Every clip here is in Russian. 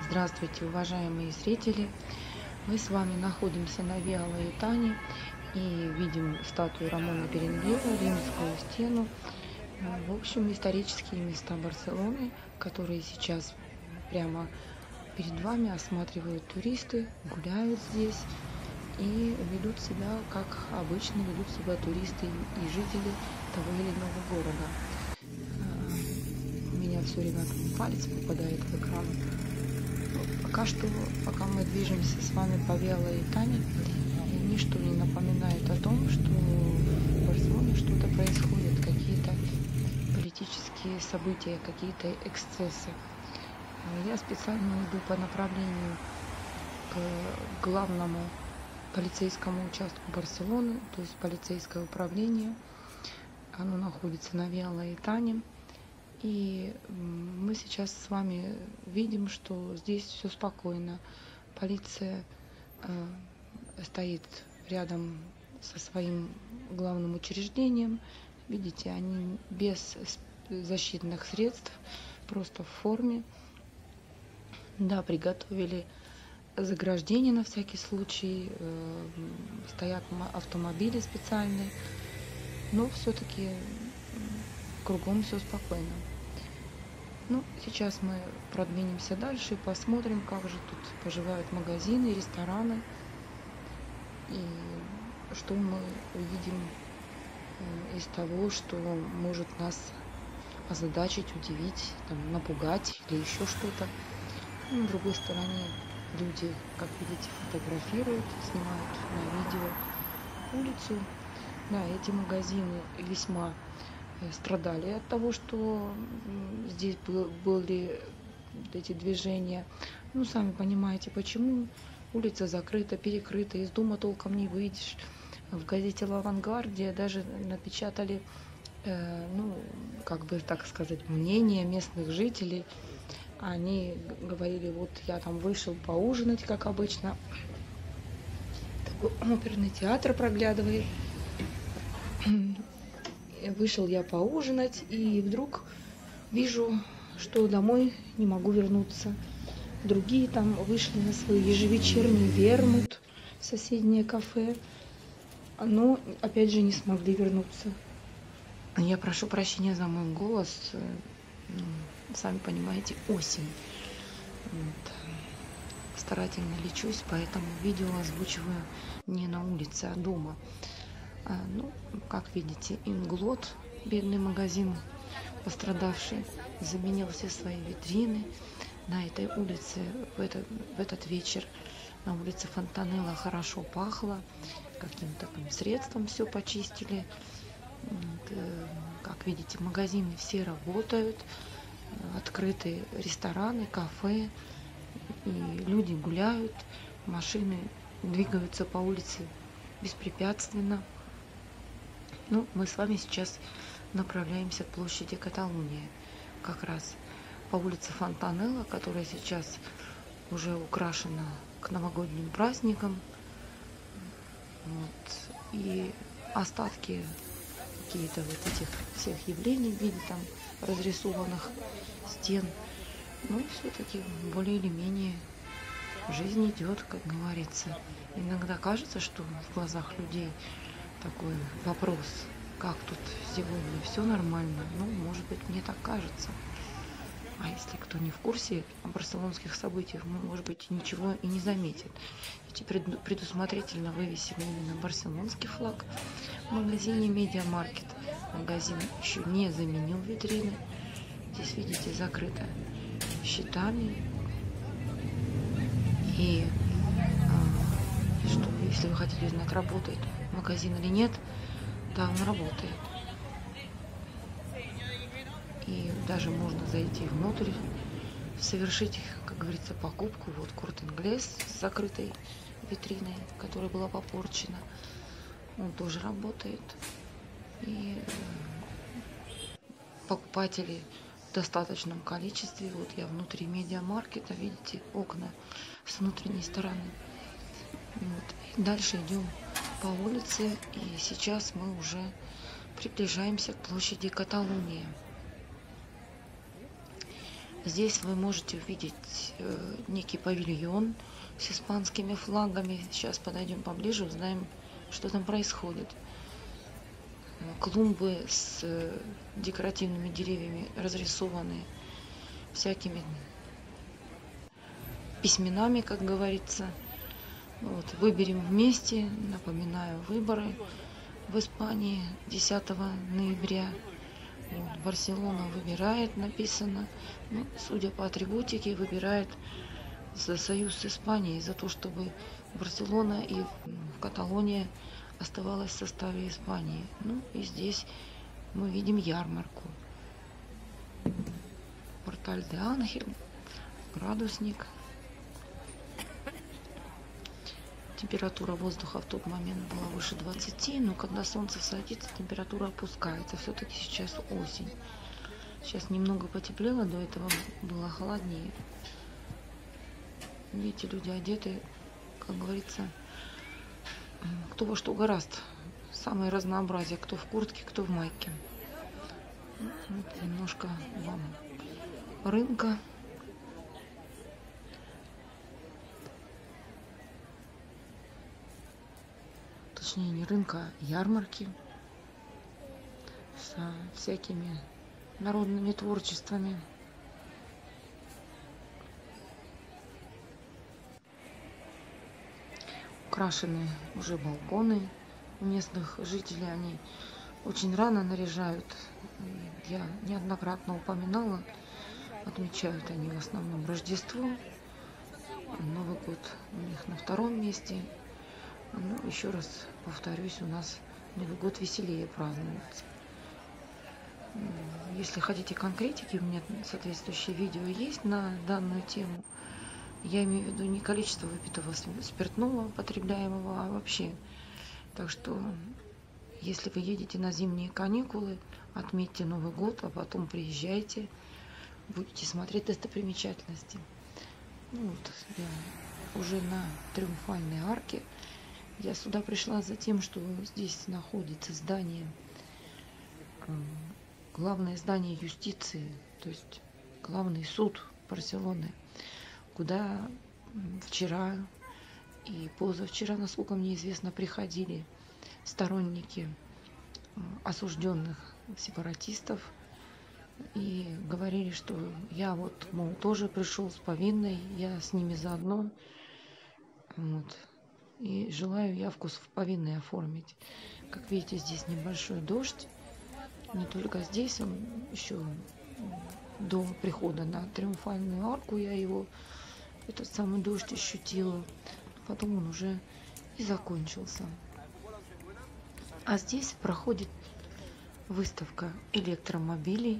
Здравствуйте, уважаемые зрители! Мы с вами находимся на Виа Лаэтане и видим статую Рамона Беренгера, Римскую стену. В общем, исторические места Барселоны, которые сейчас прямо перед вами осматривают туристы, гуляют здесь и ведут себя, как обычно ведут себя туристы и жители того или иного города. У меня все время палец попадает в экран. Пока мы движемся с вами по Виа Лаэтане, ничто не напоминает о том, что в Барселоне что-то происходит, какие-то политические события, какие-то эксцессы. Я специально иду по направлению к главному полицейскому участку Барселоны, то есть полицейское управление. Оно находится на Виа Лаэтане. И мы сейчас с вами видим, что здесь все спокойно. Полиция стоит рядом со своим главным учреждением. Видите, они без защитных средств, просто в форме. Да, приготовили заграждение на всякий случай. Стоят автомобили специальные. Но все-таки кругом все спокойно. Ну, сейчас мы продвинемся дальше и посмотрим, как же тут поживают магазины, рестораны. И что мы увидим из того, что может нас озадачить, удивить, там, напугать или еще что-то. Ну, на другой стороне люди, как видите, фотографируют, снимают на видео улицу. Да, эти магазины весьма страдали от того, что здесь были эти движения. Ну, сами понимаете, почему. Улица закрыта, перекрыта, из дома толком не выйдешь. В газете «Лавангарде» даже напечатали, ну, как бы так сказать, мнение местных жителей. Они говорили, вот я там вышел поужинать, как обычно. Такой оперный театр проглядывает. Вышел я поужинать, и вдруг вижу, что домой не могу вернуться. Другие там вышли на свой ежевечерний вермут в соседнее кафе, но опять же не смогли вернуться. Я прошу прощения за мой голос. Сами понимаете, осень. Вот. Старательно лечусь, поэтому видео озвучиваю не на улице, а дома. Ну, как видите, Инглот, бедный магазин, пострадавший, заменил все свои витрины. На этой улице в этот вечер на улице Фонтанелла хорошо пахло, каким-то там средством все почистили. Как видите, магазины все работают, открыты рестораны, кафе, и люди гуляют, машины двигаются по улице беспрепятственно. Ну, мы с вами сейчас направляемся к площади Каталуния, как раз по улице Фонтанелла, которая сейчас уже украшена к новогодним праздникам. Вот. И остатки какие-то вот этих всех явлений в виде там разрисованных стен. Но все-таки более или менее жизнь идет, как говорится. Иногда кажется, что в глазах людей такой вопрос, как тут сегодня все нормально. Ну, может быть, мне так кажется. А если кто не в курсе барселонских событий, может быть, ничего и не заметит. Эти предусмотрительно вывесили именно барселонский флаг в магазине Медиамаркет. Магазин еще не заменил витрины. Здесь, видите, закрыто щитами. И что, если вы хотите узнать, работает магазин или нет, да, он работает. И даже можно зайти внутрь, совершить, как говорится, покупку. Вот Корт Инглес с закрытой витриной, которая была попорчена. Он тоже работает. И покупатели в достаточном количестве. Вот я внутри Медиамаркета, видите, окна с внутренней стороны. Вот. И дальше идем по улице, и сейчас мы уже приближаемся к площади Каталуния. Здесь вы можете увидеть некий павильон с испанскими флагами. Сейчас подойдем поближе, узнаем, что там происходит. Клумбы с декоративными деревьями разрисованы всякими письменами, как говорится. Вот, выберем вместе. Напоминаю, выборы в Испании 10 ноября. Вот, Барселона выбирает, написано. Ну, судя по атрибутике, выбирает за союз с Испанией, за то, чтобы Барселона и Каталония оставалась в составе Испании. Ну и здесь мы видим ярмарку. Порталь де Ангель, градусник. Температура воздуха в тот момент была выше 20, но когда солнце садится, температура опускается. Все-таки сейчас осень. Сейчас немного потеплело, до этого было холоднее. Видите, люди одеты, как говорится, кто во что гораст. Самое разнообразие, кто в куртке, кто в майке. Вот немножко вам рынка. Точнее, не рынка, а ярмарки со всякими народными творчествами. Украшены уже балконы у местных жителей. Они очень рано наряжают. Я неоднократно упоминала. Отмечают они в основном Рождество. Новый год у них на втором месте. Ну, еще раз повторюсь, у нас Новый год веселее празднуется. Если хотите конкретики, у меня соответствующее видео есть на данную тему. Я имею в виду не количество выпитого спиртного, потребляемого, а вообще. Так что, если вы едете на зимние каникулы, отметьте Новый год, а потом приезжайте, будете смотреть достопримечательности. Ну, вот я уже на Триумфальной арке. Я сюда пришла за тем, что здесь находится здание, главное здание юстиции, то есть главный суд Барселоны, куда вчера и позавчера, насколько мне известно, приходили сторонники осужденных сепаратистов и говорили, что я вот, мол, тоже пришел с повинной, я с ними заодно. Вот. И желаю явку в повинной оформить. Как видите, здесь небольшой дождь. Не только здесь, он еще до прихода на Триумфальную арку я его, этот самый дождь, ощутила. Потом он уже и закончился. А здесь проходит выставка электромобилей.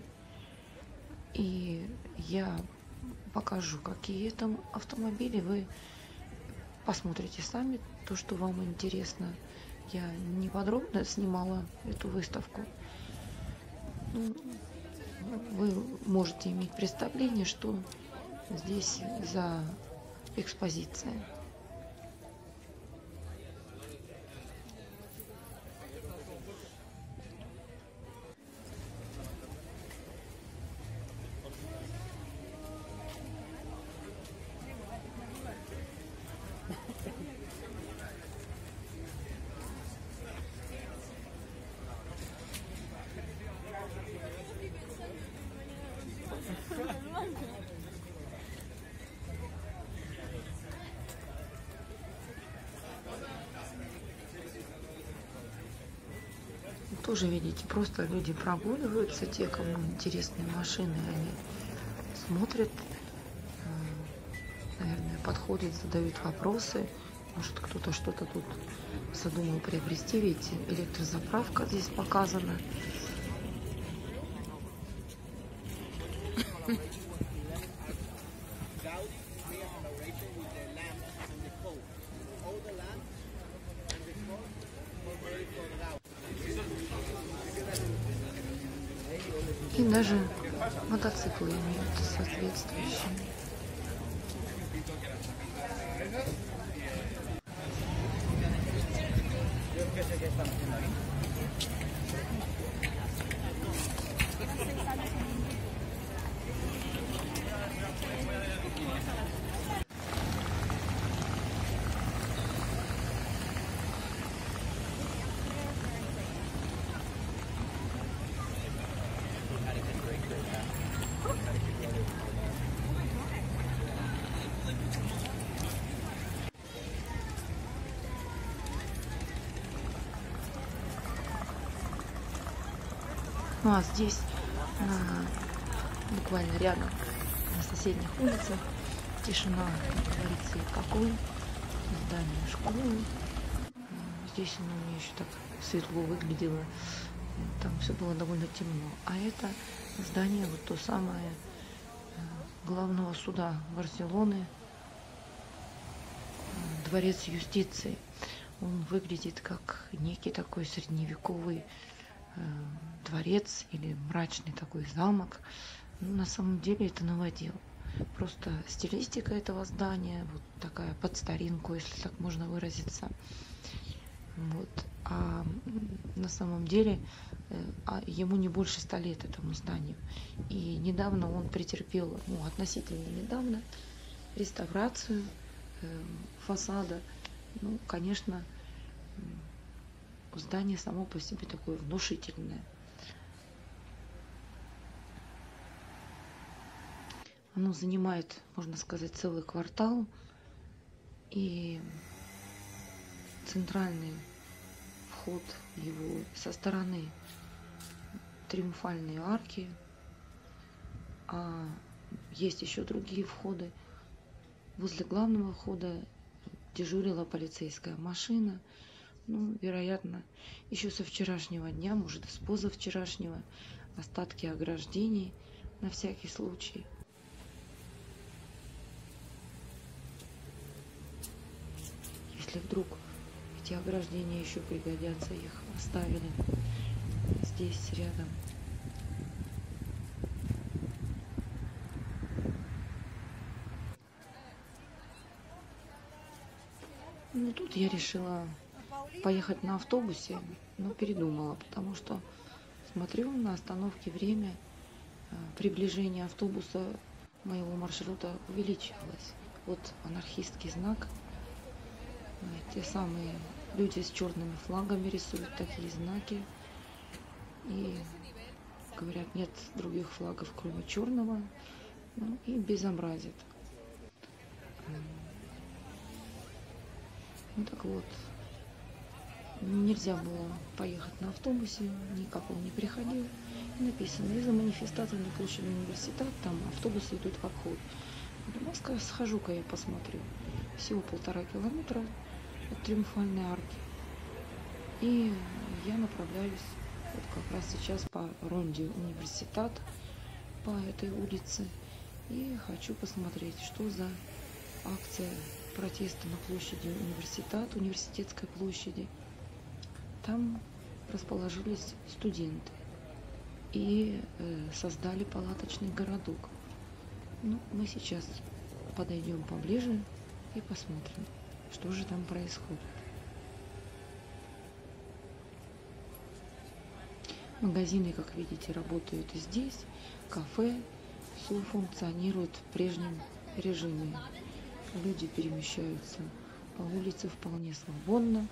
И я покажу, какие там автомобили. Вы посмотрите сами то, что вам интересно. Я не подробно снимала эту выставку. Ну, вы можете иметь представление, что здесь за экспозиция. Тоже, видите, просто люди прогуливаются, те, кому интересны машины, они смотрят, наверное, подходят, задают вопросы. Может, кто-то что-то тут задумал приобрести, ведь электрозаправка здесь показана. И даже мотоциклы имеют соответствующие. Ну а здесь, буквально рядом, на соседних улицах, тишина, как говорится, и покой, здание школы. Здесь оно мне еще так светло выглядело, там все было довольно темно. А это здание, вот то самое главного суда Барселоны, дворец юстиции. Он выглядит как некий такой средневековый дворец или мрачный такой замок. Но на самом деле это новодел. Просто стилистика этого здания вот такая под старинку, если так можно выразиться. Вот. А на самом деле ему не больше 100 лет, этому зданию. И недавно он претерпел, ну, относительно недавно, реставрацию фасада. Ну, конечно, здание само по себе такое внушительное. Оно занимает, можно сказать, целый квартал. И центральный вход его со стороны Триумфальной арки. А есть еще другие входы. Возле главного входа дежурила полицейская машина. Ну, вероятно, еще со вчерашнего дня, может, с позавчерашнего, остатки ограждений на всякий случай. Если вдруг эти ограждения еще пригодятся, их оставили здесь рядом. Ну, тут я решила поехать на автобусе, но передумала, потому что смотрю на остановке время, приближение автобуса моего маршрута увеличивалось. Вот анархистский знак. Те самые люди с черными флагами рисуют такие знаки. И говорят, нет других флагов, кроме черного. Ну, и безобразит. Ну так вот, нельзя было поехать на автобусе, никак он не приходил. И написано, из-за манифестации на площади Университета, там автобусы идут в обход. Думаю, схожу-ка я посмотрю. Всего 1,5 километра от Триумфальной арки. И я направляюсь вот как раз сейчас по ронде Университет, по этой улице. И хочу посмотреть, что за акция протеста на площади Университет, Университетской площади. Там расположились студенты и создали палаточный городок. Ну, мы сейчас подойдем поближе и посмотрим, что же там происходит. Магазины, как видите, работают и здесь. Кафе, все функционирует в прежнем режиме. Люди перемещаются по улице вполне свободно.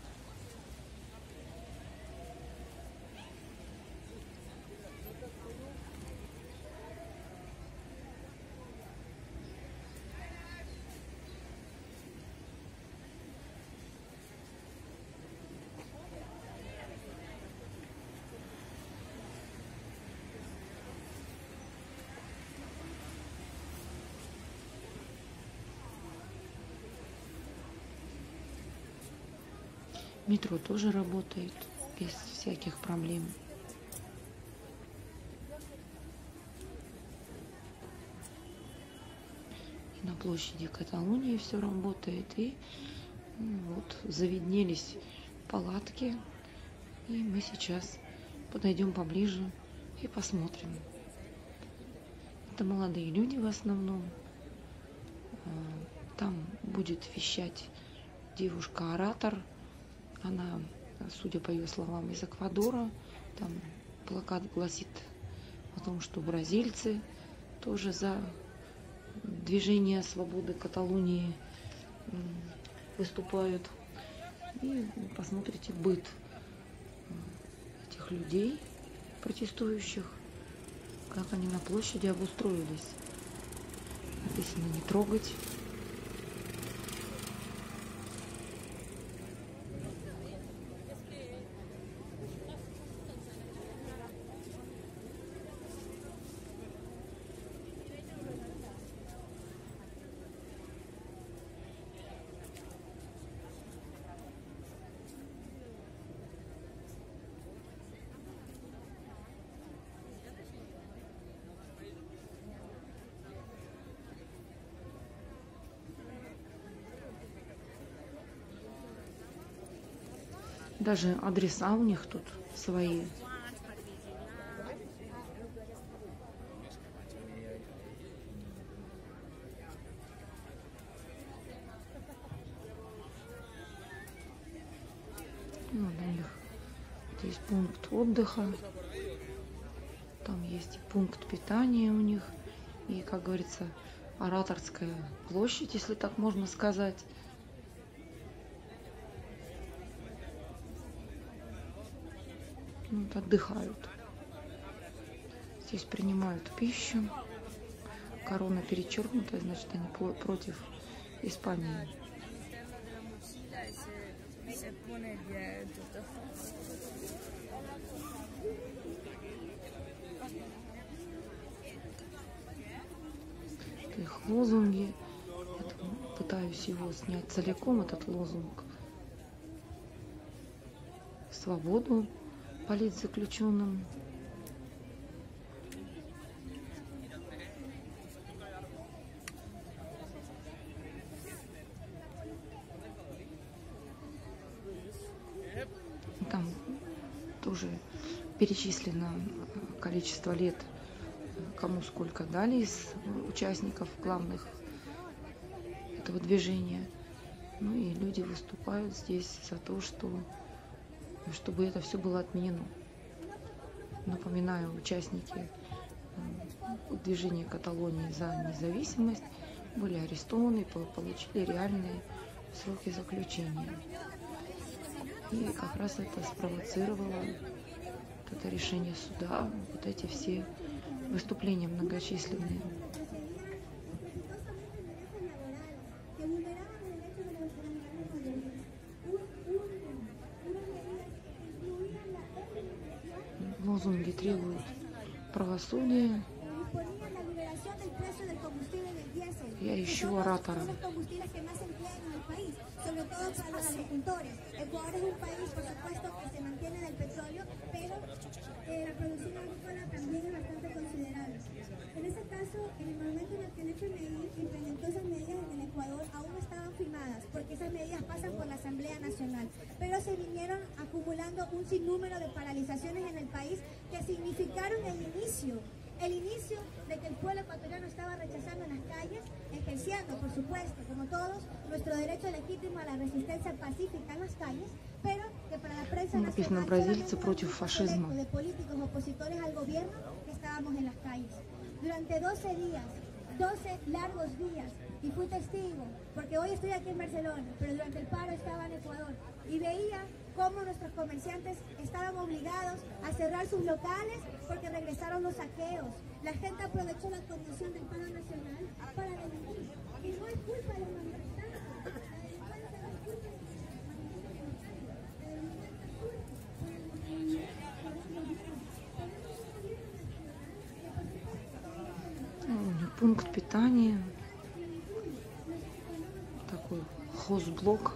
Метро тоже работает без всяких проблем. И на площади Каталонии все работает. И вот завиднелись палатки. И мы сейчас подойдем поближе и посмотрим. Это молодые люди в основном. Там будет вещать девушка-оратор. Она, судя по ее словам, из Эквадора. Там плакат гласит о том, что бразильцы тоже за движение свободы Каталонии выступают. И посмотрите быт этих людей, протестующих, как они на площади обустроились. Написано «не трогать». Даже адреса у них тут свои. Вот у них здесь пункт отдыха. Там есть и пункт питания у них. И, как говорится, ораторская площадь, если так можно сказать. Вот, отдыхают. Здесь принимают пищу. Корона перечеркнутая, значит, они против Испании. Их лозунги. Я пытаюсь его снять целиком, этот лозунг. Свободу политзаключенным. Там тоже перечислено количество лет, кому сколько дали из участников главных этого движения. Ну и люди выступают здесь за то, чтобы это все было отменено. Напоминаю, участники движения Каталонии за независимость были арестованы, получили реальные сроки заключения. И как раз это спровоцировало это решение суда, вот эти все выступления многочисленные. Лозунги требуют правосудия. Я ищу оратора. Sobre todo para los agricultores. Ecuador es un país, por supuesto, que se mantiene del petróleo, pero la producción agrícola también es bastante considerable. En ese caso, en el momento en el que el FMI implementó esas medidas en el Ecuador, aún no estaban firmadas, porque esas medidas pasan por la Asamblea Nacional, pero se vinieron acumulando un sinnúmero de paralizaciones en el país que significaron el inicio de que el pueblo ecuatoriano estaba rechazando en las calles, ejerciendo, por supuesto, como todos, nuestro derecho legítimo a la resistencia pacífica en las calles, pero que para la prensa nacional solamente de políticos opositores al gobierno que estábamos en las calles. Durante 12 días, 12 largos días, y fui testigo, porque hoy estoy aquí en Barcelona, pero durante el paro estaba en Ecuador, y veía cómo nuestros comerciantes estaban obligados a cerrar sus locales porque regresaron los saqueos. La gente aprovechó la condición del paro nacional para delinquir. Y no es culpa de los manifestantes. Пункт питания. Такой хозблок.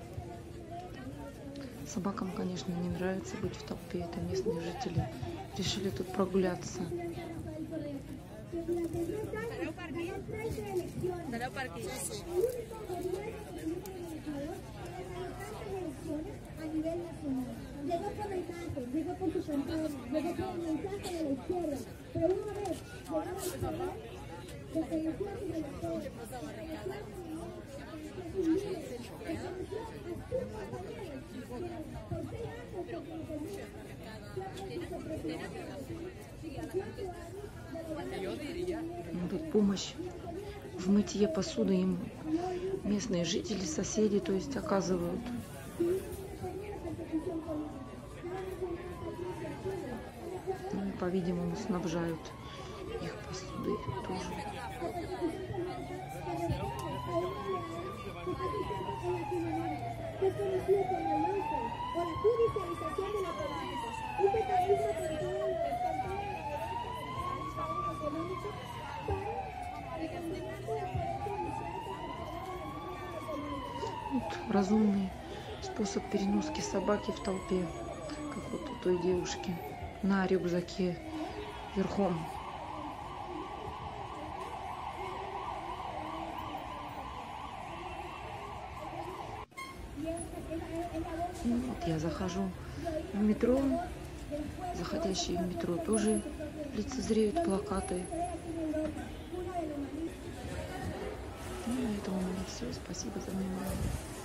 Собакам, конечно, не нравится быть в толпе. Это местные жители решили тут прогуляться. Тут помощь в мытье посуды им местные жители, соседи, то есть оказывают. Ну и, по-видимому, снабжают их посудой тоже. Вот разумный способ переноски собаки в толпе, как вот у той девушки на рюкзаке верхом. Вот я захожу в метро, заходящие в метро тоже лицезреют плакаты. Ну, на этом у меня все. Спасибо за внимание.